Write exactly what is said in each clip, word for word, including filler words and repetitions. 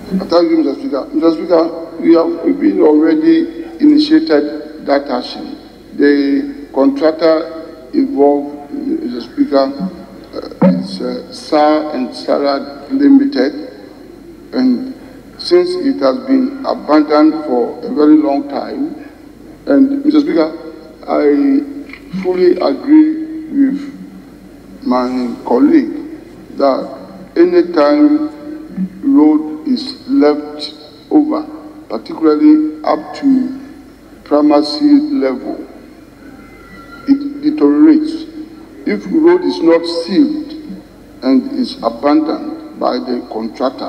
Thank you, Mister Speaker. Mister Speaker, we have been already initiated that action. The contractor involved, Mister Speaker, uh, is uh, S A R and Sarah Limited, and since it has been abandoned for a very long time, and Mister Speaker, I fully agree with my colleague that any time road is left over, particularly up to primacy level, it deteriorates. If the road is not sealed and is abandoned by the contractor,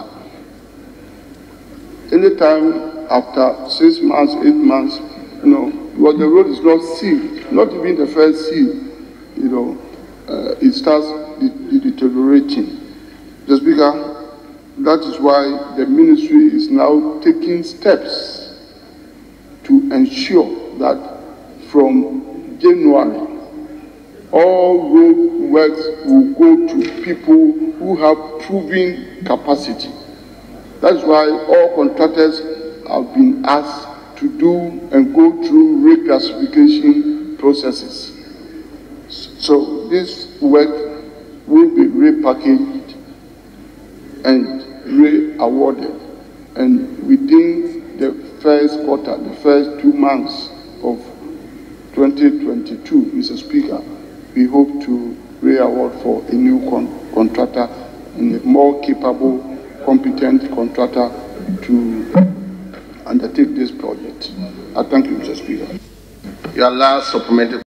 anytime after six months, eight months, you know, when the road is not sealed, not even the first seal, you know, uh, it starts de de deteriorating. Mister Speaker, that is why the ministry is now taking steps to ensure that from January, all road works will go to people who have proven capacity. That's why all contractors have been asked to do and go through reclassification processes. So this work will be repackaged and re-awarded, and within the first quarter, the first two months of twenty twenty-two, Mister Speaker, we hope to re-award for a new con contractor and a more capable, competent contractor to undertake this project. I thank you, Mister Speaker. Your last supplementary.